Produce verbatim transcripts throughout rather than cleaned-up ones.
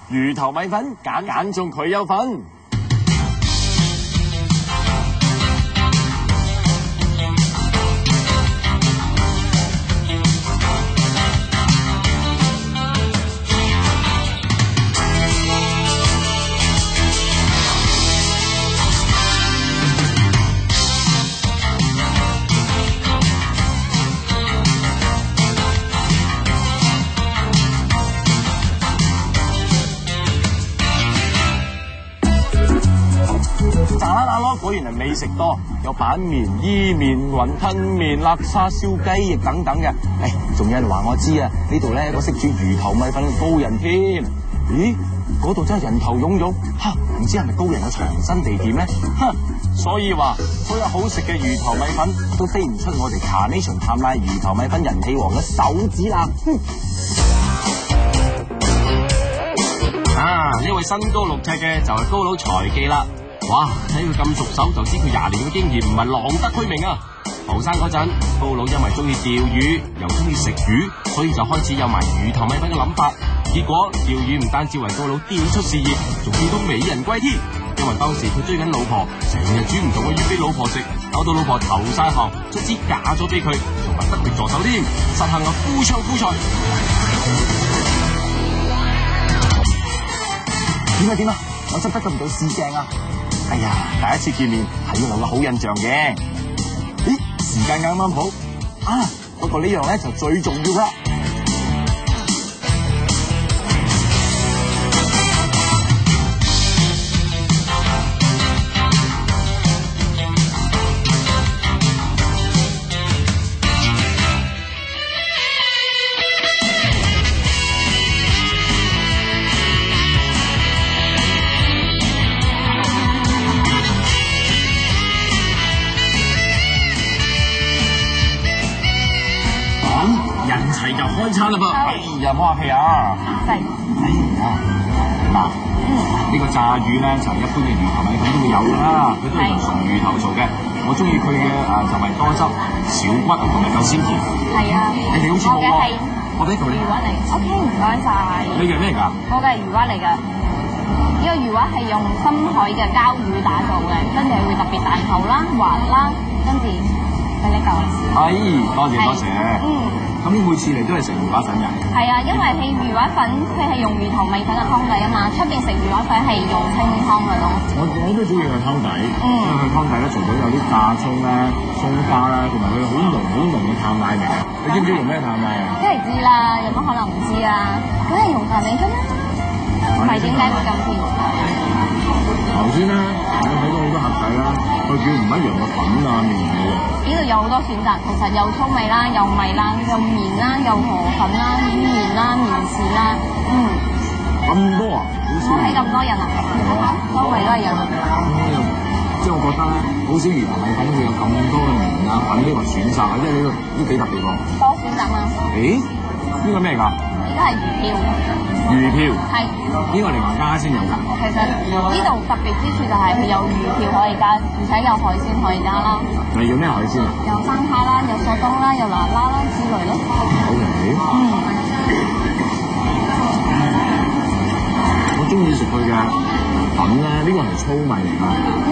魚頭米粉揀揀中佢有份。果然係美食多，有板麵、伊麵、雲吞麵、辣沙燒雞翼等等嘅。誒，仲有人話我知啊，呢度咧有個識煮魚頭米粉嘅高人添。咦，嗰度真係人頭湧湧，嚇，唔知係咪高人嘅藏身地點咧？哼，所以話所有好食嘅魚頭米粉都飛唔出我哋 Carnation 探奶魚頭米粉人氣王嘅手指啦。哼！啊，呢位身高六尺嘅就係高佬財記啦。哇！睇佢咁熟手，就知佢廿年嘅經驗唔係浪得虛名啊！後生嗰陣，高佬因為中意釣魚，又中意食魚，所以就開始有埋魚頭米粉嘅諗法。結果釣魚唔單止為高佬釣出事業，仲釣到美人歸天。因為當時佢追緊老婆，成日煮唔同嘅魚俾老婆食，搞到老婆投晒行，卒之嫁咗俾佢，仲係得力助手添，實行啊夫唱婦隨。點啊點啊！我執得咁唔到試鏡啊！哎呀，第一次見面係要留個好印象嘅。咦，時間啱啱好啊！不過呢樣咧就最重要啦。人齊就開餐啦噃！哎呀，唔好客氣啊！係。哎呀，嗱，呢個炸魚咧就係一般嘅魚頭米粉都會有㗎啦，佢都係用純魚頭做嘅。我中意佢嘅誒就係多汁、少骨同埋夠鮮甜。係啊。你哋好似冇喎。我俾條魚滑嚟。O K， 唔該晒。呢個係咩嚟㗎？我嘅係魚滑嚟㗎。呢個魚滑係用深海嘅膠魚打造嘅，跟住會特別大頭啦、滑啦，跟住俾你嚿。哎，多謝多謝。嗯。咁每次嚟都係食魚滑粉㗎？係啊，因為係魚滑粉，佢係用魚頭米粉嘅湯底啊嘛，出邊食魚滑粉係用清湯嘅咯。我我都中意佢湯底，嗯、因為佢湯底咧除咗有啲炸葱咧、葱花啦，同埋佢好濃好濃嘅炭奶味。你知唔知用咩炭奶啊？梗係知啦，有乜可能唔知啊？梗係用大米粉啦，唔係點解會咁甜？頭先咧，我睇到好多客仔啦，佢叫唔一樣嘅粉啊麵嘅喎。呢度有好多選擇，其實有粗米啦，有米啦，有麵啦，有河粉啦，伊麵啦，麵豉啦，嗯。咁多啊？我睇咁多人啊？係啊，周圍都係人。嗯，即係我覺得咧，好少魚頭米粉會有咁多嘅麵啊粉呢個選擇啊，即係呢個都幾特別喎。多選擇啊！誒，呢個咩嚟㗎？呢個係魚票。魚票。係。呢個另外加先有㗎。其實呢度特別之處就係佢有魚票可以加，而且有海鮮可以加啦。係用咩海鮮啊？有生蝦啦，有索東啦，有拿拉啦之類咯。好嘅。嗯。我中意食佢嘅粉咧，呢個係粗米嚟㗎。嗯。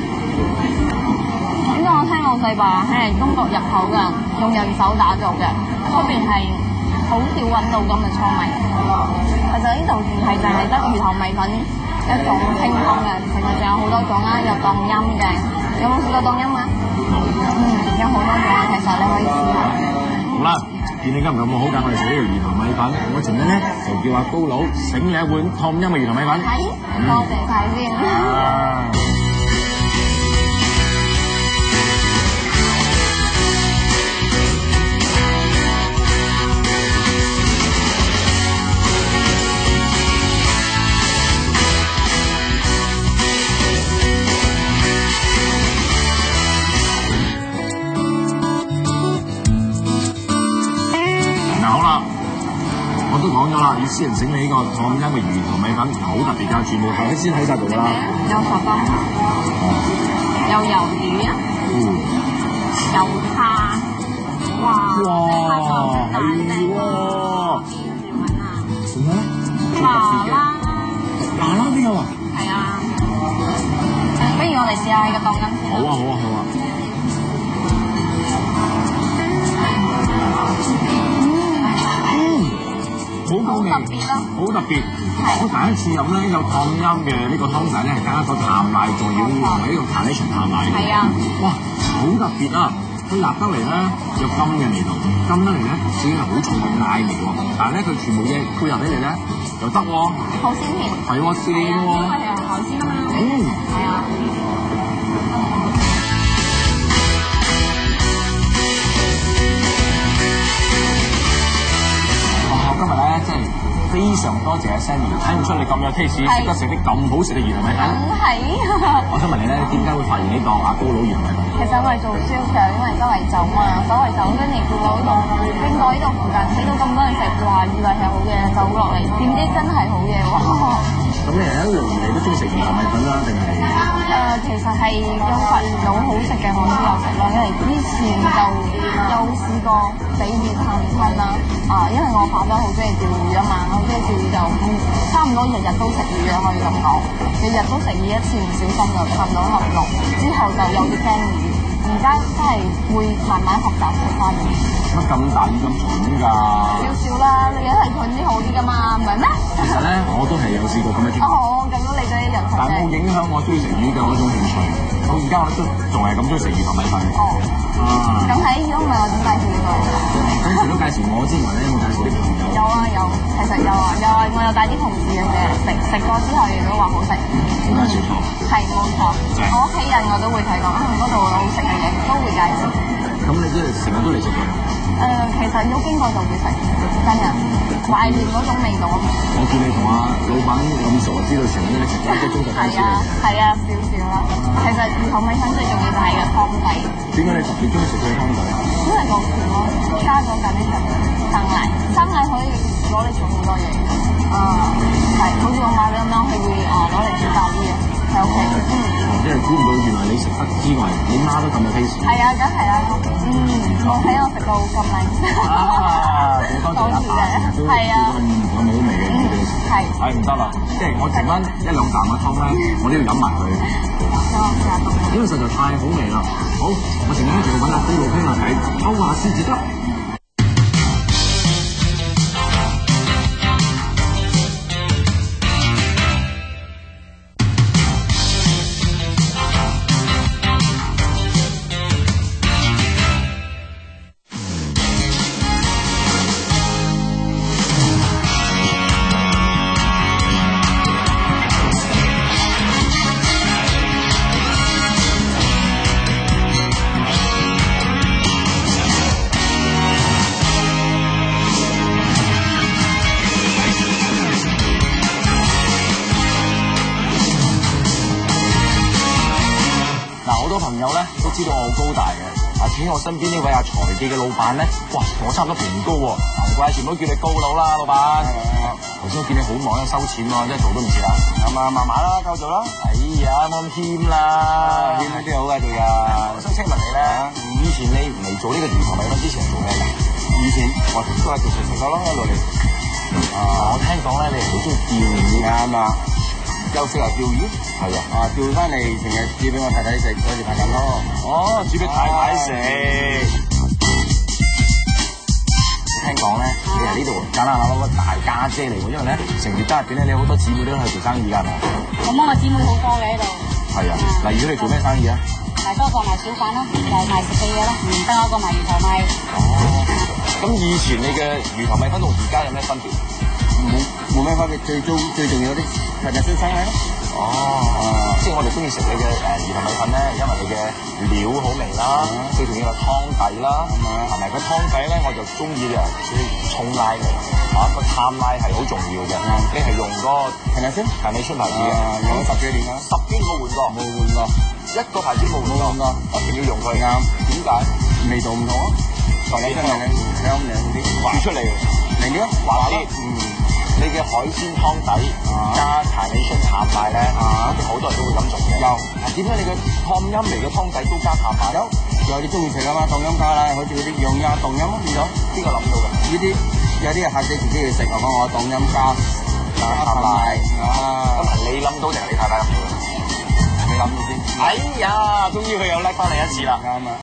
呢個我聽老細話係中國入口㗎，用人手打造嘅，出邊係好少揾到咁嘅粗米。其實呢度唔係淨係得魚頭米粉一種清湯嘅，其實仲有好多種啦，有凍陰嘅。有冇試過凍陰啊？嗯，有好多種，其實你可以試下。好啦，見你今日咁好揀，我哋食呢條魚頭米粉。我陣間咧就叫阿高佬醒你一碗燙陰嘅魚頭米粉。係，多謝晒先。啊我都講咗啦，要私人整理呢個燙陰嘅魚頭米粉，好特別㗎，全部海鮮喺晒度㗎啦。有索當，有魷魚，嗯，有蝦，哇，哇，係喎，仲有麻啦， 有啊？ 係啊，不如我哋試下佢嘅當金先。 好啊好啊好啊！嗯，好夠味， 好特別啦， 好特別。我第一次飲咧有燙音嘅呢個湯仔咧，係加咗淡奶，仲要用呢個 carnation 淡奶。 係啊， 哇，好特別啊！佢辣得嚟咧有甘嘅味道，甘得嚟咧只係好重嘅奶味喎。但係咧佢全部嘢配合起嚟咧又得喎。 好鮮甜。 係喎，鮮喎。 係啊，海鮮啊嘛。 嗯。 係啊。 今日咧真係非常多謝阿 Sammy， 睇唔出你咁有 taste， 識得食啲咁好食嘅魚頭米粉。 梗係。 我想問你咧，點解會發現呢檔阿高佬魚頭米粉？ 其實我係做銷售，因為周圍走嘛，周圍走跟住見到呢度，經過呢度附近，睇到咁多人食，話以為係好嘢，走落嚟，點知真係好嘢喎！ 咁你係一路嚟都中意食魚頭米粉啦，定係？ 誒、呃，其實係有發現到好食嘅，我都有食啦，因為之前就有試過俾魚氹親啦。啊，因為我爸爸好中意釣魚啊嘛，我中意釣魚就、嗯、差唔多日日都食魚啊，可以咁講，日日都食魚，一次唔小心就差唔多合落，之後就有啲驚魚，而家真係會慢慢學習食翻嘅。 乜咁大魚咁蠢㗎？ 少少啦，你一係蠢啲好啲㗎嘛，唔係咩？ 其實咧，我都係有試過咁嘅情況。 哦，咁你對人但冇影響我中意食魚嘅嗰種興趣。咁而家我都仲係咁中意食魚頭米粉。 哦。啊。咁喺如果唔係我點介紹呢個？ 咁除咗介紹我之外咧，有冇介紹啲朋友？ 有啊有，其實有啊有啊，我有帶啲同事嘅食食過之後，亦都話好食。 冇介紹錯。 係冇錯，我屋企人我都會睇過，嗰度好食嘅嘢都會介紹。 咁你即係成日都嚟食嘅？ 誒，其實要經過就會食，真嘅懷念嗰種味道。 我見你同阿老闆咁熟，知道全部都你食咗一個鐘頭開始嚟。 係啊，少少啦。其實魚頭米粉最重要就係個湯底。點解你特別中意食佢嘅湯底啊？因為夠甜咯，加咗緊啲生奶，生奶可以攞嚟做好多嘢。啊，係，好似我媽咁樣，佢會啊攞嚟煮咖喱嘅，喺屋企。嗯。 因為估唔到原來你食得之外，你媽都咁有 taste。係啊， 梗係啦。嗯，我睇我食到咁靚。 啊，好多謝阿爸成日都煮個咁好味嘅魚俾你食。係。係唔得啦，即係我剩翻一兩啖嘅湯咧，我都要飲埋佢。因為實在太好味啦。好，我陣間就要揾阿高佬傾下偈，歐華先至得。朋友咧都知道我好高大嘅，啊，至於我身邊呢位阿財記嘅老闆咧，哇，同我差唔多平高喎，難怪全部都叫你高佬啦，老闆。頭先我見你好忙喺度收錢喎，真係做都唔似啦。咁啊，慢慢啦，夠做啦。哎呀，冇咁謙啦，謙啲好嘅做㗎。我想請問你咧，以前你未做呢個魚頭米粉之前係做咩㗎？以前我都係做食食手咯，一路嚟。啊，我聽講咧，你係好中意釣魚㗎嘛？休息又釣魚，係啊，啊釣翻嚟成日煮俾我太太食，嗰時拍緊咯。哦，煮俾太太食。聽講咧，你係呢度揀下攞個大家姐嚟喎，因為咧成條街入邊咧，你好多姊妹都喺度做生意㗎，係咪？ 咁我姊妹好多嘅喺度。係啊，例如你做咩生意啊？ 賣多個賣小販咯，就係賣食嘅嘢咯，唔得我個賣魚頭米。 哦，咁以前你嘅魚頭米粉同而家有咩分別？冇冇咩分別，最重最重要啲係咪先生咧？哦，啊、即係我哋中意食你嘅誒魚頭米粉咧，因為你嘅料好味啦，最重要係湯底啦，同埋個湯底咧我就中意嘅重奶味，啊個淡奶係好重要嘅。嗯、你係用嗰個係咪先？係咪出牌子嘅？用咗十幾年啦，十幾年冇換過，冇換過，一個牌子冇換過，一定要用佢。啱，點解？味道唔同啊，同你真係香靚啲，煮出嚟靚啲，滑啲，嗯。你嘅海鮮湯底加柴米筍淡奶咧，我哋好多人都會咁做嘅。有，點解你嘅燙陰味嘅湯底都加淡奶？有，有啲中意食啊嘛，凍陰加奶，好似嗰啲羊鴨凍陰咯，變咗邊個諗到嘅？呢啲有啲係客仔自己去食，我講我凍陰加加淡奶。啊，咁係你諗到到定係你太太諗到？你諗到先。哎呀，終於佢又叻翻你一次啦。啱啊！